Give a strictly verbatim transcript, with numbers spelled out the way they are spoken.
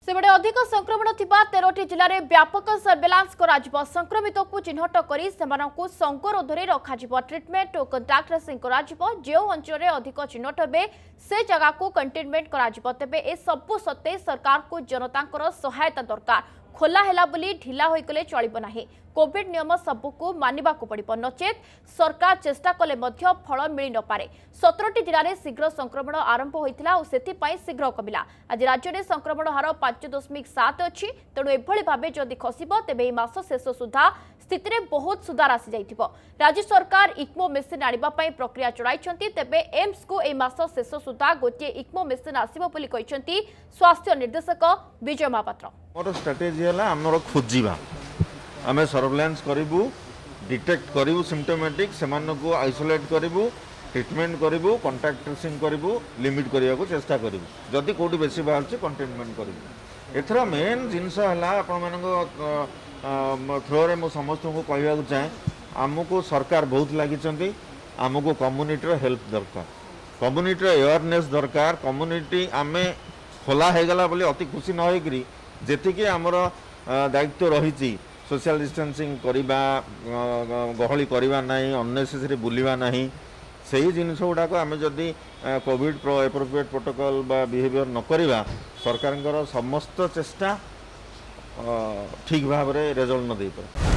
सेबड़े अधिक संक्रमण थिबा तेरह जिले में व्यापक सर्वेलांस करा संक्रमित को चिन्हट करी सेमानकु संगरोधरे रखा ट्रिटमेंट और कंटाक्ट ट्रेसिंग करा जो अंचल में अधिक चिन्हट हे से जगह को कंटेनमेंट करा तेबे ए सबु सत्ते सरकार को जनता सहायता दरकार खोला हेला बोली ढिला होइगले चलिब नाही कोविड नियम सबको मानिबा को पड़िब नचेत सरकार चेष्टा कले मध्य फल मिल न पारे सत्रह जिले में शीघ्र संक्रमण आरंभ होइतिला और सेथिपाई शीघ्र कमिला आज राज्य में संक्रमण हार पांच दशमिक सात अच्छी तेणु एभली भावे जदि खसिब तेबे मास शेष सुधा स्थिति में बहुत सुधार आसी जाइथिबो। राज्य सरकार इक्मो मेसिन आनिबा पई प्रक्रिया चलाइछंती तेबे एम्स को ए मास शेष सुधा गोटे इक्मो मेसिन आसीबो बोली कहिसंती स्वास्थ्य निर्देशक विजय महापात्र। मोर स्ट्रेटेजी है आमर खोजा आम सर्वेलांस करूँ डिटेक्ट करूँ सिम्टोमेटिक से आइसोलेट करूँ ट्रिटमेंट करूँ कंटाक्ट ट्रेसिंग करूँ लिमिट करने को चेष्टा करूँ जदि कौटी बेसी बाहर कंटेनमेंट करूँ एथर मेन जिनस है थ्रो मु समस्त को कहवाक चाहे आमको सरकार बहुत लगी आमको कम्युनिटी हेल्प दरकार कम्युनिटी अवेयरनेस दरकार कम्युनिटी आम खोला होगला बोली अति खुशी न होकरी जेतिकी आमर दायित्व रही सोशल डिस्टेंसिंग करवा गहली करवा नहीं अननेसेसरी बुलवा नहीं सही जिनस गुड़ाक आम जदि कोविड एप्रोप्रिएट प्रोटोकॉल बा बिहेवियर न करवा सरकार समस्त चेष्टा ठीक भाव में रिजल्ट न दे पारे।